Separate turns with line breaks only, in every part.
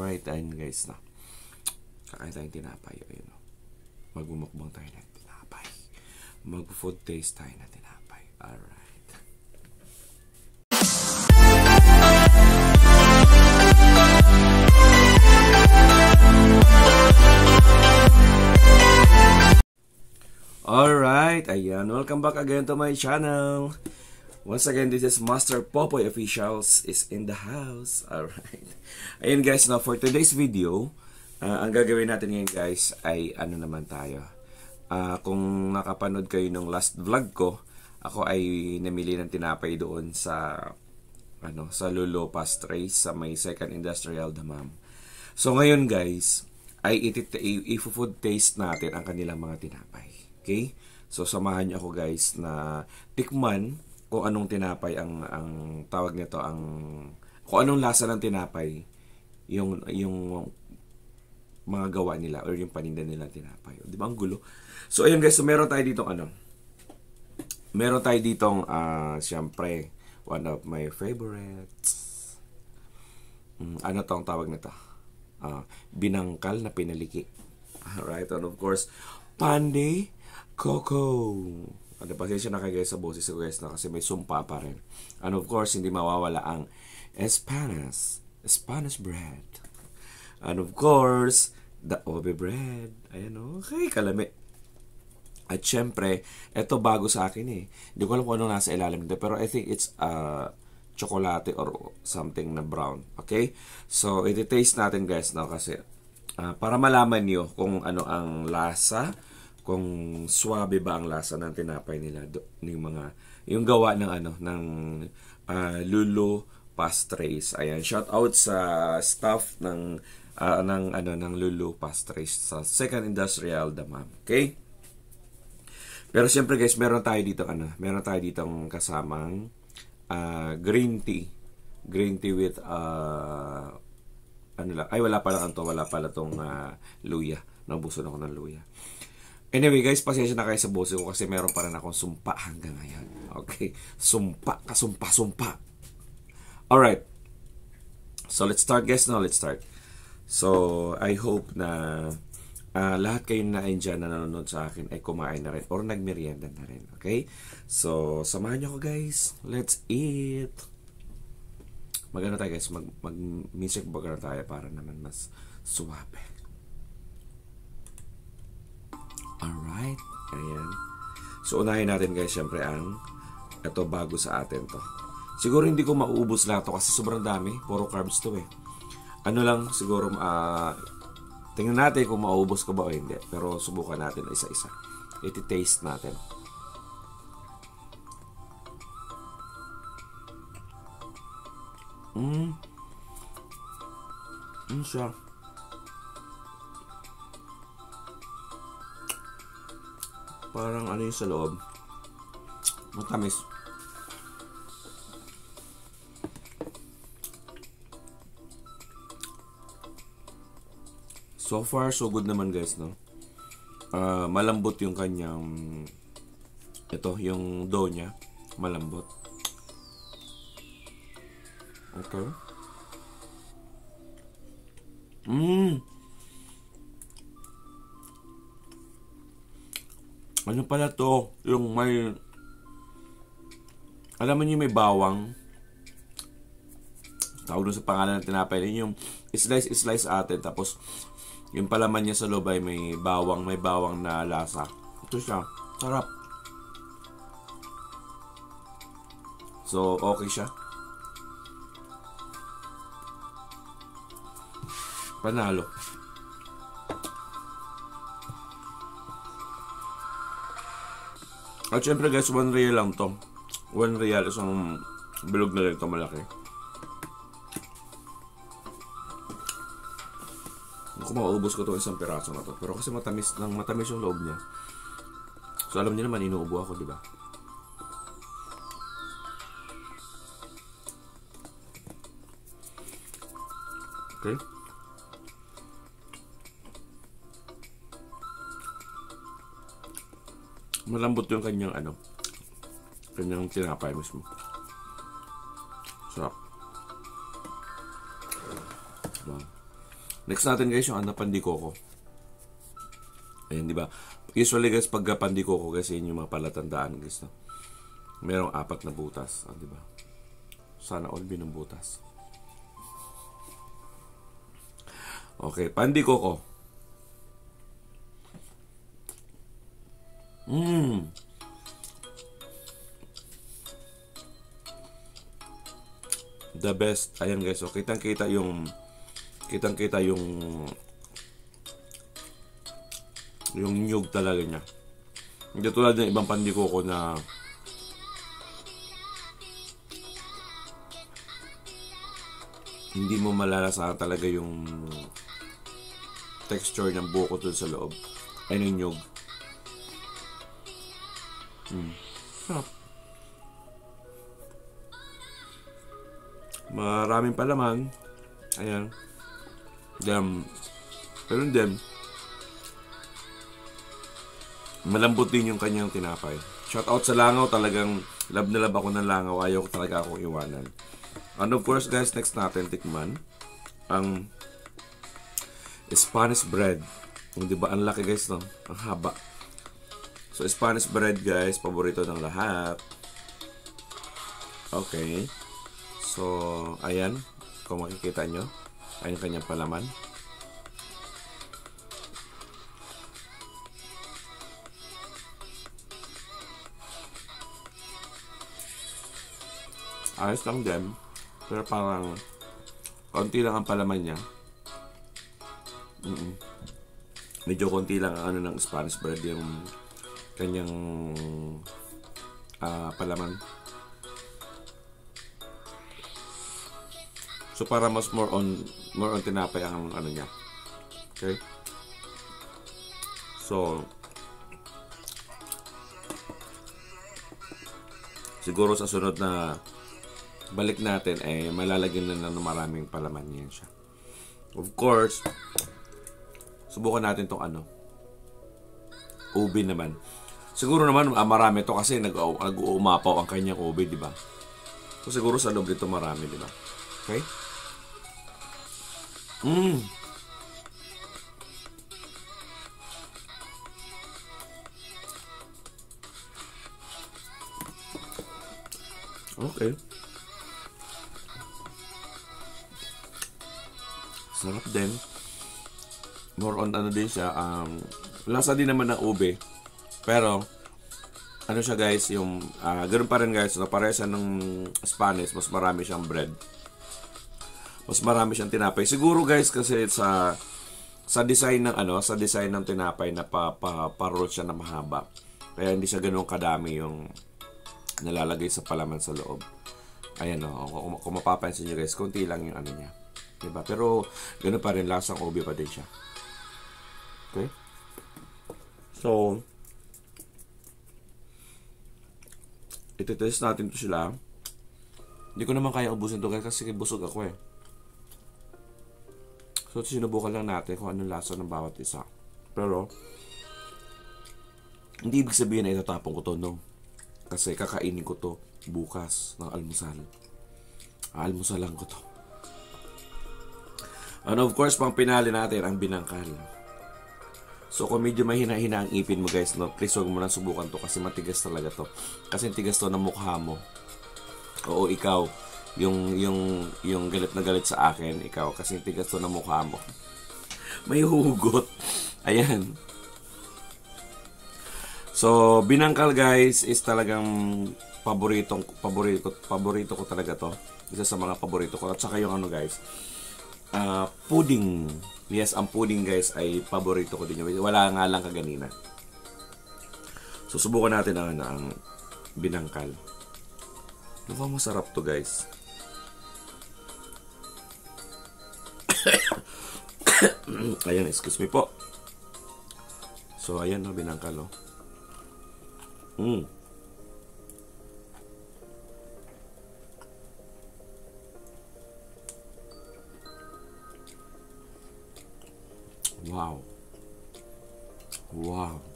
Alright, ayun guys na. Kakain tayong tinapay. Ayun, magmumukbang tayo ng tinapay. Mag-food taste tayo ng tinapay. Alright. Alright, ayan. Welcome back again to my channel. Once again, this is Master Popoy Officials is in the house. Alright. Ayan guys, now for today's video, ang gagawin natin ngayon guys ay ano naman tayo. Kung nakapanood kayo nung last vlog ko, ako ay namili ng tinapay doon sa sa Lulo Pastres sa may Second Industrial Damam. So ngayon guys, ay i-food taste natin ang kanilang mga tinapay. Okay? So samahan niyo ako guys na tikman kung anong tinapay ang tawag nito, kung anong lasa ng tinapay yung mga gawa nila or yung paninda nila tinapay. Di ba ang gulo? So ayun guys, so meron tayo ditong siyempre one of my favorites. Ano tong tawag nito? Binangkal na pinaliki. Alright, and of course, Panday Coco. Pasensya na kayo guys sa boses ko guys na kasi may sumpa pa rin. And of course, hindi mawawala ang Spanish bread. And of course, the ube bread. Ayan okay, kalami. At syempre, ito bago sa akin eh. Hindi ko alam kung ano nasa ilalim nito, pero I think it's chocolate or something na brown. Okay? So, iti-taste natin guys na kasi para malaman nyo kung ano ang lasa, kung swabe ba ang lasa ng tinapay nila, yung gawa ng Lulo Pastres. Ayan, shout out sa staff ng Lulo Pastres sa Second Industrial Damam. Okay? Pero siyempre guys, meron tayo ditong kasamang green tea. Green tea with wala pala tong luya. Nabuso na ako ng luya. Anyway guys, pasensya na kayo sa boses ko kasi meron pa rin akong sumpa hanggang ngayon. Okay? Sumpa. Alright. So let's start guys now. Let's start. So I hope na lahat kayo na dyan na nanonood sa akin ay kumain na rin or nagmerienda na rin. Okay? So samahan nyo ko guys. Let's eat. Magano tayo guys. Mag-music burger tayo para naman mas suwabe. Alright. Ayan. So, unahin natin guys, syempre ito bago sa atin to. Siguro hindi ko mauubos lahat to kasi sobrang dami. Puro carbs to eh. Ano lang, siguro, tingnan natin kung mauubos ko ba o hindi. Pero subukan natin isa-isa. Iti-taste natin. Siya. Parang ano yung sa loob. Matamis. So far, so good naman guys, no? Malambot yung kanyang yung dough niya. Malambot. Okay. Ano pala to? Yung may... Alam mo niyo may bawang. Tawag doon sa pangalan ng tinapay. Yung slice atin. Tapos, yung palaman niya sa loob ay may bawang na lasa. Ito siya. Sarap. So, okay siya. Panalo. At syempre guys, 1 real lang to. 1 real, isang bilog na rin ito malaki. Kung mauubos ko itong isang piraso na to. Pero kasi matamis yung loob niya. So alam niyo naman, inuubo ako, di ba? Okay. Malambot yung kanyang tinapay mismo. Sarap. Wow. Next natin guys, yung pandikoko. Ayan, di ba? Usually guys, pag pandikoko guys, yun yung mga palatandaan guys, no? Merong 4 na butas, di ba? Sana all binong butas. Okay, pandikoko. The best. Ayan guys, so kitang-kita yung nyug talaga niya. Hindi tulad ng ibang pandikoko na hindi mo malalasahan talaga yung texture ng buko dun sa loob. Ayun yung nyug. Sarap. Maraming palaman. Ayan. Pero din, malambot din yung kanyang tinapay. Shout out sa langaw. Talagang love na love ako ng langaw. Ayaw ko talaga akong iwanan. And of course guys, next natin tikman ang Spanish bread. Di ba? Ang laki guys, no? Ang haba. So Spanish bread guys, paborito ng lahat. Okay. So, ayan. Kung makikita nyo, ayan kanyang palaman. Ayos lang din. Pero parang konti lang ang palaman niya. Medyo konti lang ang ng Spanish bread yung kanyang palaman. So para mas more on tinapay ang niya. Okay? So siguro sa sunod na balik natin malalagyan na ng maraming palaman yan siya. Of course, subukan natin tong ube naman. Siguro naman marami to kasi nag-uumapaw ang kanyang ube, di ba? So siguro sa loob dito marami, di ba? Okay? Okay. Sarap din. More on din siya. Lasa din naman ng ube. Pero, siya guys, yung, ganun pa rin guys, parehas ng Spanish, mas marami siyang bread. Mas marami siyang tinapay. Siguro guys, kasi sa design ng sa design ng tinapay na pa-roll siya na mahaba. Kaya hindi siya ganoon kadami yung nalalagay sa palaman sa loob. Ayan kung mapapansin niyo guys, konti lang yung niya. Diba? Pero ganoon pa rin, lasang ube pa din siya. Okay? So, iti-test natin to sila. Hindi ko naman kaya ubusin to guys kasi busog ako eh. So, sinubukan lang natin kung anong lasa ng bawat isa. Pero, hindi ibig sabihin na itatapon ko to, no? Kasi kakainin ko to bukas ng almusal. Almusalan ko to. And of course, pang pinali natin ang binangkal. So, kung medyo mahina-hina ang ipin mo guys, no? Please huwag mo na subukan to kasi matigas talaga to. Kasi tigas to ng mukha mo. Oo, ikaw. Yung galit na galit sa akin, ikaw, kasi tigas to na mukha mo. May hugot. Ayan. So, binangkal guys is talagang paborito ko talaga to. Isa sa mga paborito ko. At saka yung guys, pudding. Yes, ang pudding guys ay paborito ko din. Wala nga lang kaganina. So, subukan natin ang binangkal. Mukhang masarap to guys. Ayan, excuse me po. So, ayan binangkal Wow. Wow.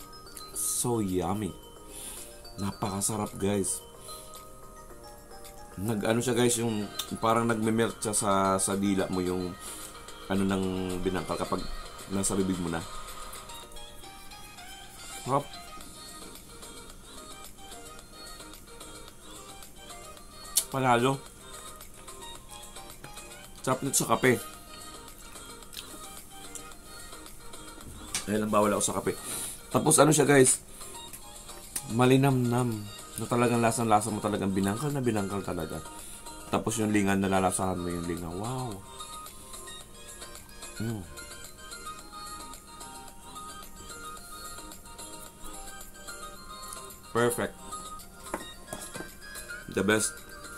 So yummy. Napakasarap guys. Nag-ano siya guys, yung parang nagme-melt siya sa dila mo yung ano ng binangkal kapag nasa bibig mo na. Hop. Panalo. Sarap nito sa kape. Dahil ang bawal ako sa kape. Tapos ano siya guys, malinamnam. Na talagang lasang-lasa mo talagang binangkal na binangkal talaga. Tapos yung lingan, nalalasahan mo yung lingan. Wow. Perfect. The best.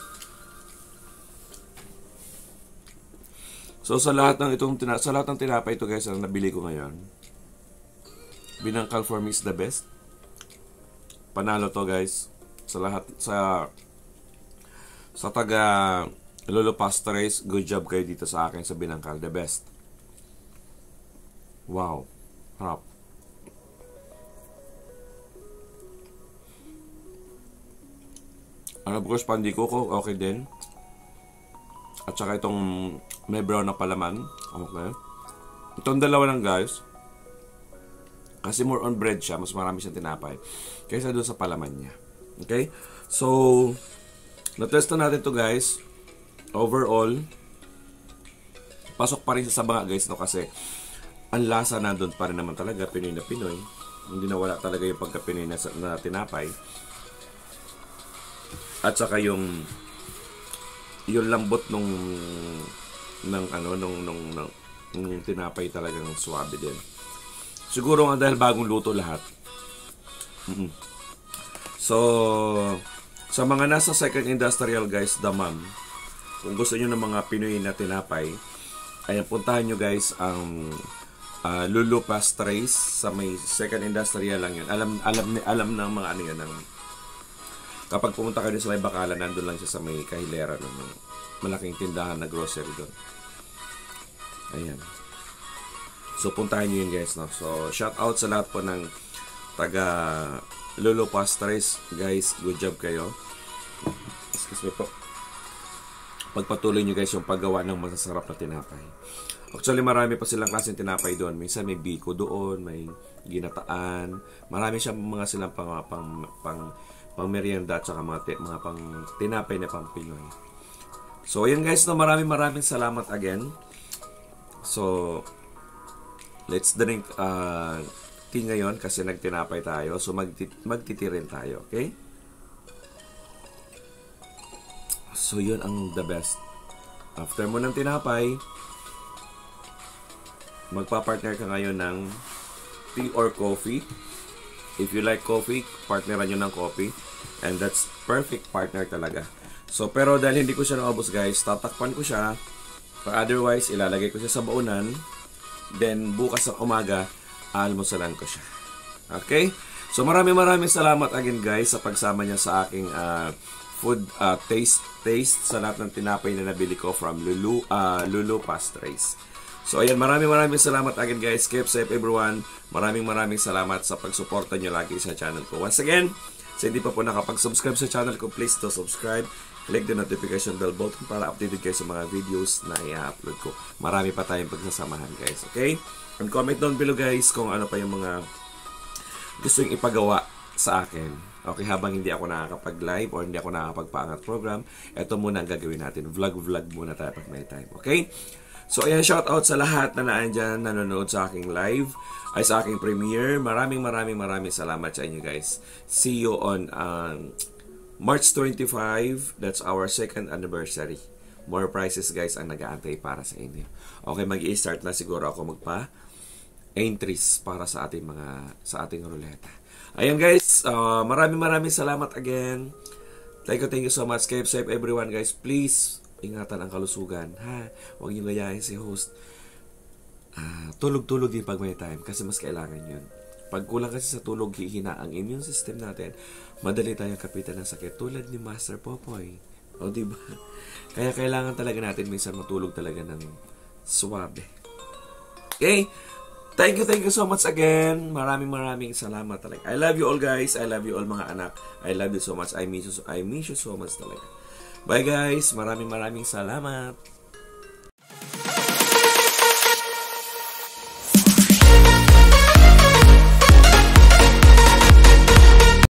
So sa lahat ng tinapay ito guys, ang nabili ko ngayon, binangkal for me is the best. Panalo to guys. Sa lahat sa taga Lolo Pastres, good job kayo dito sa akin sa binangkal, the best. Wow. Harap. And of course, pandikoko, okay din. At saka itong may brown na palaman. Okay. Itong dalawa lang guys. Kasi more on bread siya. Mas marami siyang tinapay. Kaysa doon sa palaman niya. Okay? So, na-test na natin to guys. Overall, pasok pa rin sa banga guys. No? Kasi, ang lasa nandun pa rin naman talaga. Pinoy na Pinoy. Hindi na wala talaga yung pagka-Pinoy na tinapay. At saka yung lambot nung tinapay talagang swabe din. Siguro nga dahil bagong luto lahat. So, sa mga nasa second industrial guys, Daman, kung gusto nyo ng mga Pinoy na tinapay, ayan, puntahan nyo guys ang Lulu Pastres sa may second industrial lang yun. Alam ng mga ano yan. Kapag pumunta kayo sa may Bakalan, nandun lang siya sa may kahilera ng malaking tindahan na grocery doon. Ayan. So, puntahan nyo yun guys. No? So, shout out sa lahat po ng taga Lolo Pastres. Guys, good job kayo. Excuse me po. Pagpatuloy nyo guys yung paggawa ng masasarap na tinapay. Actually, marami pa silang klaseng tinapay doon. Minsan may biko doon, may ginataan. Marami siyang mga silang pang merienda at saka mga pang tinapay na pang Pinoy. So, ayan guys, no, maraming salamat again. So, let's drink tea ngayon kasi nagtinapay tayo. So, magtitirin tayo, okay? So, yun ang the best. After mo ng tinapay, magpa-partner ka ngayon ng tea or coffee. If you like coffee, partneran nyo ng coffee. And that's perfect partner talaga. So, pero dahil hindi ko siya naubos guys, tatakpan ko siya. Or otherwise, ilalagay ko siya sa baunan. Then, bukas ng umaga, almusalan ko siya. Okay? So, maraming salamat again guys sa pagsama niya sa aking food taste sa lahat ng tinapay na nabili ko from Lulu Pastres. So, ayan, maraming salamat again guys. Keep safe everyone. Maraming salamat sa pagsuporta nyo lagi sa channel ko. Once again, sa hindi pa po nakapag-subscribe sa channel ko, please do subscribe. Click the notification bell button para updated kayo sa mga videos na i-upload ko. Marami pa tayong pagsasamahan guys. Okay? And comment down below guys kung ano pa yung mga gusto yung ipagawa sa akin. Okay, habang hindi ako nakakapag-live or hindi ako nakakapagpaangat program, ito muna ang gagawin natin. Vlog muna tayo pag may time. Okay? So, ayan, shout out sa lahat na naandyan nanonood sa aking live, ay sa aking premiere. Maraming salamat sa inyo guys. See you on March 25. That's our second anniversary. More prizes guys ang nag-aantay para sa inyo. Okay, mag-i-start na siguro ako entries para sa ating ruleta. Ayan guys, maraming salamat again. Thank you so much. Keep safe everyone guys. Please, ingatan ang kalusugan. Ha? Huwag niyo gayahin si host. Tulog din pag may time kasi mas kailangan yun. Pag kulang kasi sa tulog, hihina ang immune system natin. Madali tayong kapitan ng sakit tulad ni Master Popoy. O diba? Kaya kailangan talaga natin minsan matulog talaga ng suwabe. Okay? Thank you so much again. Maraming salamat talaga. I love you all guys. I love you all mga anak. I love you so much. I miss you so much talaga. Bye guys, maraming salamat.